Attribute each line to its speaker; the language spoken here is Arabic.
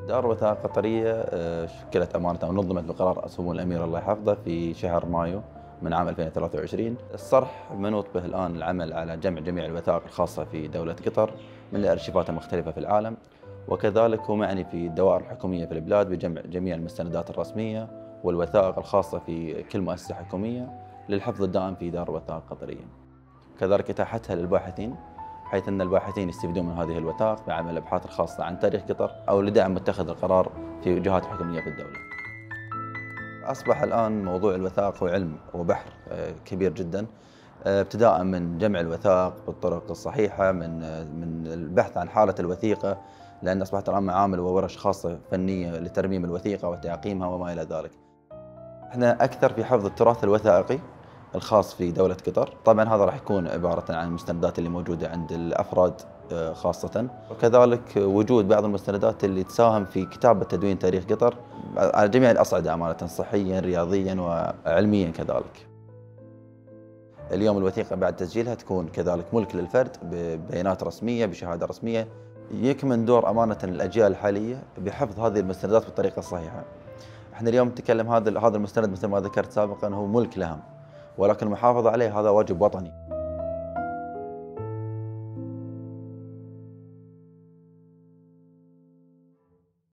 Speaker 1: دار وثائق قطرية شكلت أمانة ونظمت بقرار سمو الأمير الله يحفظه في شهر مايو من عام 2023. الصرح منوط به الآن العمل على جمع جميع الوثائق الخاصة في دولة قطر من الأرشيفات المختلفة في العالم، وكذلك هو معني في الدوائر الحكومية في البلاد بجمع جميع المستندات الرسمية والوثائق الخاصة في كل مؤسسة حكومية للحفظ الدائم في دار وثائق قطرية. كذلك إتاحتها للباحثين، حيث أن الباحثين يستفيدون من هذه الوثائق بعمل الأبحاث الخاصة عن تاريخ قطر أو لدعم متخذ القرار في جهات حكومية في الدولة. أصبح الآن موضوع الوثائق هو علم وبحر كبير جدا، ابتداء من جمع الوثائق بالطرق الصحيحة، من البحث عن حالة الوثيقة، لأن أصبحت الآن معامل وورش خاصة فنية لترميم الوثيقة وتعقيمها وما إلى ذلك. احنا أكثر في حفظ التراث الوثائقي الخاص في دولة قطر. طبعا هذا راح يكون عبارة عن المستندات اللي موجودة عند الأفراد خاصة، وكذلك وجود بعض المستندات اللي تساهم في كتابة تدوين تاريخ قطر على جميع الأصعدة أمانة، صحيا رياضيا وعلميا كذلك. اليوم الوثيقة بعد تسجيلها تكون كذلك ملك للفرد ببيانات رسمية بشهادة رسمية. يكمن دور أمانة الأجيال الحالية بحفظ هذه المستندات بالطريقة الصحيحة. احنا اليوم نتكلم هذا المستند مثل ما ذكرت سابقا هو ملك لهم، ولكن المحافظة عليه هذا واجب وطني.